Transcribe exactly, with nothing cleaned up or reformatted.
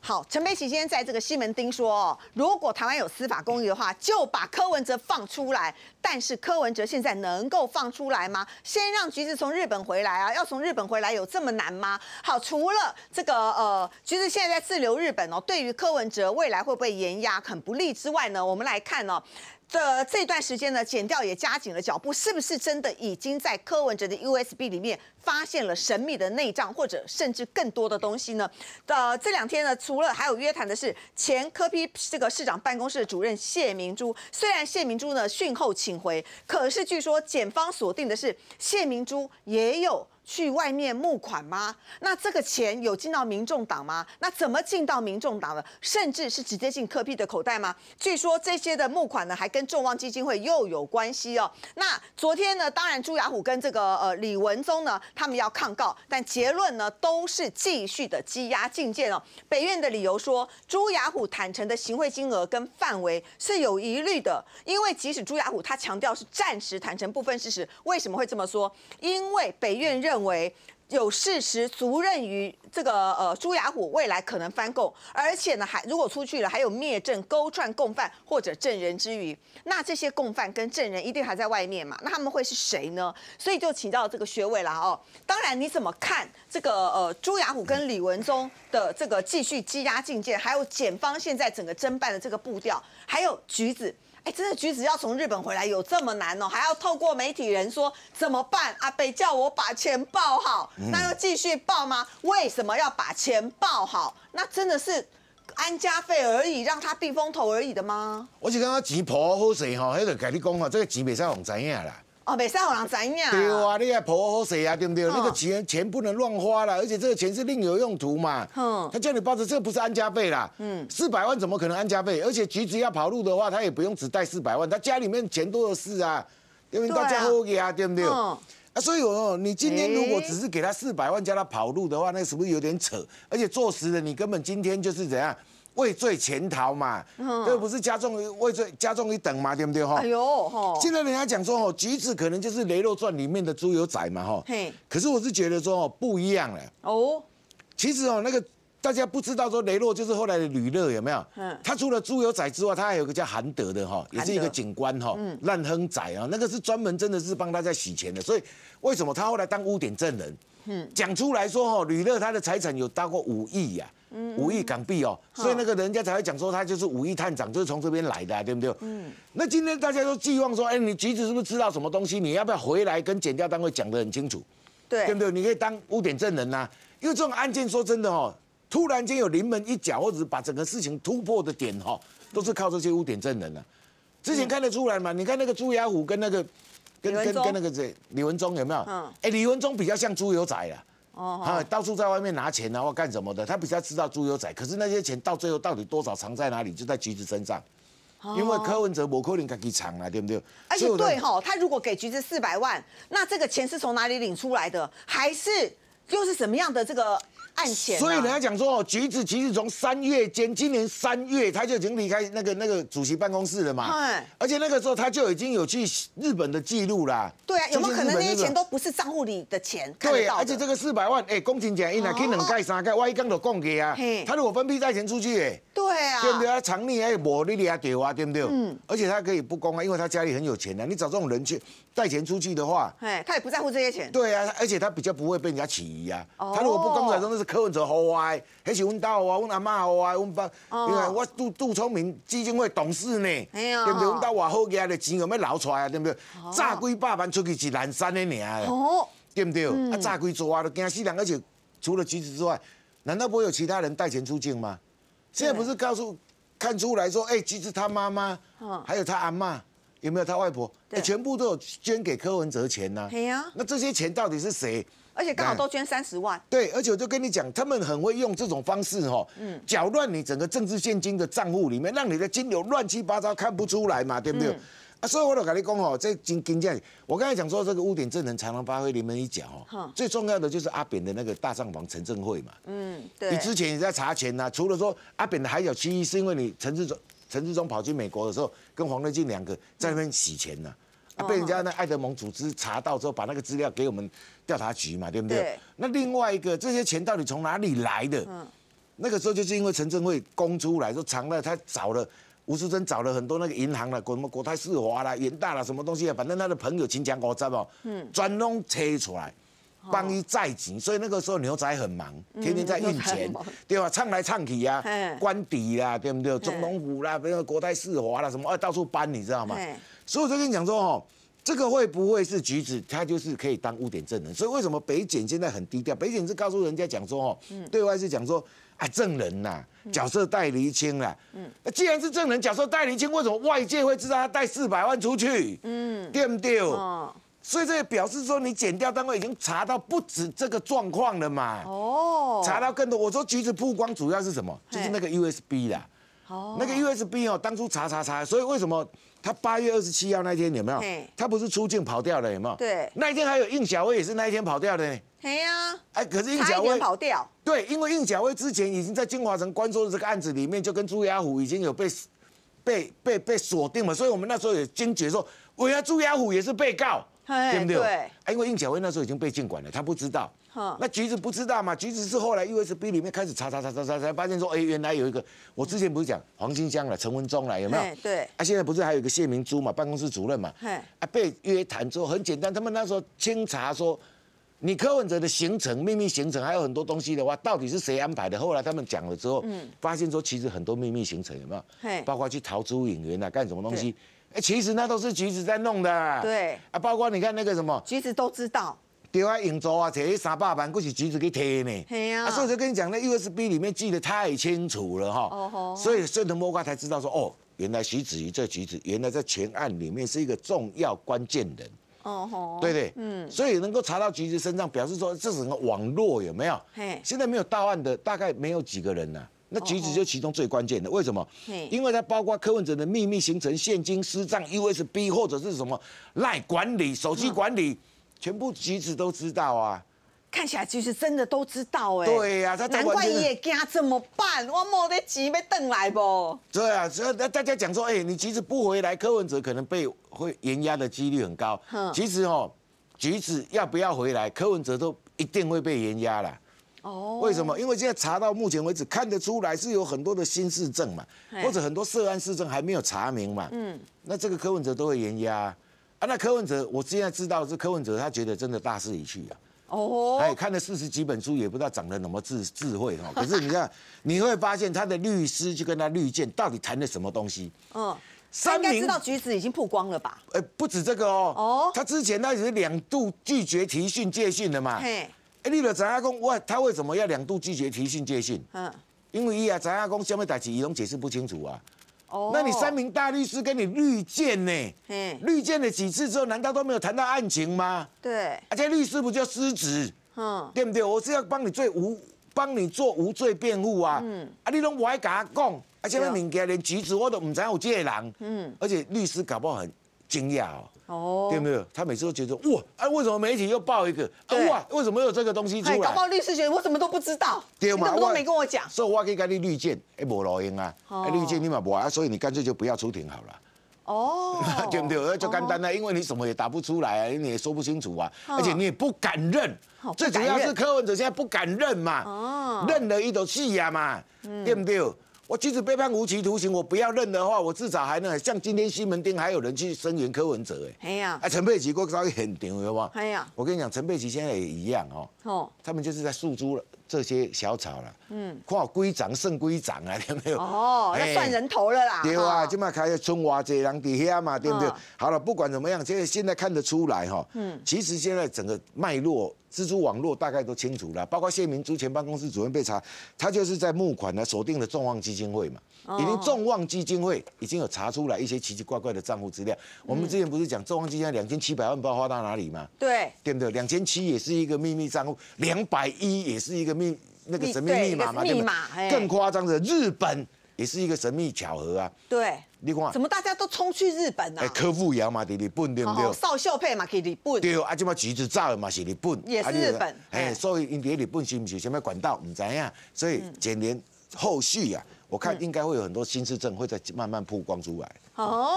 好，陈佩琪今天在这个西门町说，哦，如果台湾有司法公义的话，就把柯文哲放出来。但是柯文哲现在能够放出来吗？先让橘子从日本回来啊，要从日本回来有这么难吗？好，除了这个呃，橘子现在在滞留日本哦，对于柯文哲未来会不会延压很不利之外呢，我们来看哦。这这段时间呢，检调也加紧了脚步，是不是真的已经在柯文哲的 U S B 里面发现了神秘的内账，或者甚至更多的东西呢？呃，这两天呢，除了还有约谈的是前柯 P 这个市长办公室的主任谢明珠，虽然谢明珠呢讯后请回，可是据说检方锁定的是谢明珠也有去外面募款吗？那这个钱有进到民众党吗？那怎么进到民众党的？甚至是直接进柯 P 的口袋吗？据说这些的募款呢，还跟众望基金会又有关系哦。那昨天呢，当然朱雅虎跟这个呃李文宗呢，他们要抗告，但结论呢都是继续的羁押禁见哦。北院的理由说，朱雅虎坦诚的行贿金额跟范围是有疑虑的，因为即使朱雅虎他强调是暂时坦诚部分事实，为什么会这么说？因为北院认为。认为有事实足认于这个呃朱雅虎未来可能翻供，而且呢还如果出去了还有灭证、勾串共犯或者证人之余，那这些共犯跟证人一定还在外面嘛？那他们会是谁呢？所以就请教这个学委了哦。当然你怎么看这个呃朱雅虎跟李文宗的这个继续羁押禁见，还有检方现在整个侦办的这个步调，还有橘子。哎，真的橘子要从日本回来有这么难哦？还要透过媒体人说怎么办？阿北叫我把钱报好，那要继续报吗？为什么要把钱报好？那真的是安家费而已，让他避风头而已的吗？ 我是感觉钱抱好势吼，迄个跟你讲吼，这个钱袂使让知影啦。 哦，袂使让人知影。 对啊，你也抱好势啊，对不对？那个钱钱不能乱花啦，而且这个钱是另有用途嘛。嗯，他叫你报着，这个不是安家费啦。嗯，四百万怎么可能安家费？而且橘子要跑路的话，他也不用只带四百万，他家里面钱多的是啊，对不对？大家好给啊，对不对？嗯。啊，所以哦，你今天如果只是给他四百万叫他跑路的话，那是不是有点扯？而且坐实了，你根本今天就是怎样？畏罪潜逃嘛，嗯、这不是加重畏罪加重一等嘛，对不对哈？哎呦吼！现在人家讲说哦，橘子可能就是《雷洛传》里面的猪油仔嘛哈。嘿。可是我是觉得说哦，不一样了。哦。其实哦，那个大家不知道说雷洛就是后来的吕乐有没有？嗯。他除了猪油仔之外，他还有个叫韩德的哈，也是一个警官哈，嗯、烂亨仔啊，那个是专门真的是帮他在洗钱的。所以为什么他后来当污点证人？嗯。讲出来说哦，吕乐他的财产有达过五亿呀。五亿港币哦，所以那个人家才会讲说他就是五亿探长，就是从这边来的、啊，对不对？嗯。那今天大家都寄望说，哎，你橘子是不是知道什么东西？你要不要回来跟检调单位讲得很清楚？对，对不对？你可以当污点证人呐、啊，因为这种案件说真的哦，突然间有临门一脚，或者把整个事情突破的点哈、哦，都是靠这些污点证人啊。之前看得出来嘛？你看那个朱雅虎跟那个跟跟跟那个谁李文宗有没有？嗯。哎，李文宗比较像猪油仔啊。哦，他到处在外面拿钱啊或干什么的，他比较知道猪油仔，可是那些钱到最后到底多少藏在哪里，就在橘子身上，因为柯文哲不可能自己藏啊，对不对？ 而且对哈，他如果给橘子四百万，那这个钱是从哪里领出来的？还是又是什么样的这个案钱、啊？ 所以人家讲说哦，橘子其实从三月间，今年三月他就已经离开那个那个主席办公室了嘛，而且那个时候他就已经有去日本的记录啦。 对啊，有没有可能那些钱都不是账户里的钱？ 对，而且这个四百万，哎，公平讲，一来可以两盖三盖，我一刚都供给啊。他如果分批带钱出去，哎， 对啊， 对不对？他藏匿哎，我你俩丢啊，对不对？嗯。而且他可以不公啊，因为他家里很有钱啊。你找这种人去带钱出去的话， 哎，他也不在乎这些钱。 对啊，而且他比较不会被人家起疑啊。他如果不公出来，说那是柯文哲好啊，那是阮家啊，阮阿妈好啊，阮爸，因为我杜杜聪明基金会董事呢，对不对？阮家偌好家的钱有没有捞出来啊？对不对？炸几百万出去是南山的尔，哦，对不对？啊，炸几座啊，都惊死人！而且除了橘子之外，难道不会有其他人带钱出境吗？现在不是告诉看出来说，哎，橘子他妈妈，还有他阿嬷，有没有他外婆？哎，全部都有捐给柯文哲钱呐。对呀。那这些钱到底是谁？ 而且刚好都捐三十万。 对，而且我就跟你讲，他们很会用这种方式哈，嗯，搅乱你整个政治现金的账户里面，让你的金流乱七八糟，看不出来嘛，对不对？嗯、啊，所以我就跟你讲哦，这金金价，我刚才讲说这个污点证人才能发挥临门一脚哦，最重要的就是阿扁的那个大账房陈正会嘛，嗯，对，你之前也在查钱呐、啊，除了说阿扁的海角七亿是因为你陈志忠陈志忠跑去美国的时候，跟黄乐进两个在那边洗钱呐、啊。啊、被人家那爱德蒙组织查到之后，把那个资料给我们调查局嘛，对不对？对。那另外一个，这些钱到底从哪里来的？嗯。 那个时候就是因为陈正会供出来，说藏了，他找了吴淑珍找了很多那个银行啦，什么国泰世华啦、元大啦，什么东西啊，反正他的朋友亲戚五十哦，嗯，专弄切出来。帮伊载钱，所以那个时候牛仔很忙，天天在运钱，对吧？唱来唱去啊，官邸啦，对不对？总统府啦，比如国泰世华啦，什么，到处搬，你知道吗？所以我就跟你讲说，哦，这个会不会是橘子？他就是可以当污点证人。所以为什么北检现在很低调？北检是告诉人家讲说，哦，对外是讲说，啊，证人呐，角色带厘清啦。嗯，那既然是证人角色带厘清，为什么外界会知道他带四百万出去？嗯，对不对？哦。所以这也表示说，你检调单位已经查到不止这个状况了嘛？哦，查到更多。我说橘子曝光主要是什么？就是那个 U S B 啦。哦，那个 U S B 哦，当初查查查，所以为什么他八月二十七号那天有没有？他不是出境跑掉了有没有？对，那一天还有应小薇也是那一天跑掉的呢。对呀。哎，可是应小薇跑掉。 对，因为应小薇之前已经在金华城关说的这个案子里面，就跟朱雅虎已经有被被被被锁定了，所以我们那时候也惊觉说，原来朱雅虎也是被告。对不对？对，因为应小薇那时候已经被禁管了，他不知道。那橘子不知道嘛？橘子是后来 U S B 里面开始查查查查查，才发现说，哎，原来有一个，我之前不是讲黄金香了、陈文忠了，有没有？对。啊，现在不是还有一个谢明珠嘛，办公室主任嘛。啊，被约谈之后很简单，他们那时候清查说，你柯文哲的行程、秘密行程还有很多东西的话，到底是谁安排的？后来他们讲了之后，嗯，发现说其实很多秘密行程有没有？包括去逃出影园啊，干什么东西？哎，其实那都是橘子在弄的。对啊，包括你看那个什么， 橘子都知道。 对啊，永州啊，摕三百万，都是橘子给贴呢。对啊。所以就跟你讲，那 U S B 里面记得太清楚了哈。哦吼。所以顺藤摸瓜才知道说，哦，原来徐子瑜这橘子，原来在全案里面是一个重要关键人。哦吼。对对。嗯。所以能够查到橘子身上，表示说这整个网络有没有？嘿。现在没有到案的，大概没有几个人呐。那橘子就其中最关键的，为什么？因为它包括柯文哲的秘密行程、现金私账、U S B 或者是什么赖管理、手机管理，全部橘子都知道啊。 看起来橘子真的都知道哎。 对呀，他难怪也惊怎么办？我没得钱要回来不？ 对啊，所以大家讲说，哎，你橘子不回来，柯文哲可能被会延押的几率很高。其实哦，橘子要不要回来，柯文哲都一定会被延押啦。哦，为什么？因为现在查到目前为止看得出来是有很多的新市政嘛，或者很多涉案市政还没有查明嘛。嗯，那这个柯文哲都会延押啊。啊那柯文哲，我现在知道是柯文哲，他觉得真的大势已去啊。哦，哎，看了四十几本书，也不知道长了什么智智慧哈。可是你看，你会发现他的律师就跟他律见，到底谈了什么东西？嗯， 他应该知道橘子已经曝光了吧？ 呃，不止这个哦。哦，他之前他也是两度拒绝提讯借讯的嘛。嘿。哎，你就知影讲，我他为什么要两度拒绝提讯借讯？嗯，因为伊也知影讲，什么代志伊拢解释不清楚啊。哦，那你三名大律师跟你律见呢？嗯，律见了几次之后，难道都没有谈到案情吗？对，而且律师不就失职？嗯，对不对？我是要帮你做无，帮你做无罪辩护啊。嗯，啊，你拢不爱跟他讲，而且那物件连橘子我都唔知有这个人。嗯，而且律师搞不好很惊讶哦。哦，对不对？他每次都觉得哇，啊，为什么媒体又报一个？啊，哇，为什么有这个东西出来？ 搞不好律师觉得我什么都不知道，对嘛？你怎么都没跟我讲？ 所以我可以跟你律见，哎，无路用啊，哎，律见你嘛无啊，所以你干脆就不要出庭好了。哦，对不对？就简单了，因为你什么也答不出来啊，你也说不清楚啊，而且你也不敢认。最主要是柯文哲现在不敢认嘛，哦，认了一头气呀嘛，对不对？我即使被判无期徒刑，我不要认的话，我至少还能像今天西门町还有人去声援柯文哲哎。哎呀，啊陈佩琪，我稍微很丢有吗？哎呀，我跟你讲，陈佩琪现在也一样哦。哦，他们就是在诉诸这些小草了。嗯，看归长胜归长啊，对不对？ 哦，那算人头了啦。 对啊，今麦开春华这人底下嘛，对不对？好了，不管怎么样，现在现在看得出来哈。嗯，其实现在整个脉络。蜘蛛网络大概都清楚了，包括谢明珠前办公室主任被查，他就是在募款呢，锁定了众望基金会嘛，已经众望基金会已经有查出来一些奇奇怪怪的账户资料。我们之前不是讲众望基金会两千七百万不知道花到哪里吗？对，对不对？两千七也是一个秘密账户，两百一也是一个秘那个神秘密码嘛，对不对？更夸张的，日本也是一个神秘巧合啊。对。你看， 怎么大家都冲去日本啊？ 哎，柯富瑶嘛，在日本对不对？ 邵秀佩嘛，去日本。 对，啊，即马橘子造嘛是日本， 也是日本。 哎，所以因在日本是不是什么管道，唔知呀。所以检联后续啊，我看应该会有很多新市政会再慢慢曝光出来。哦。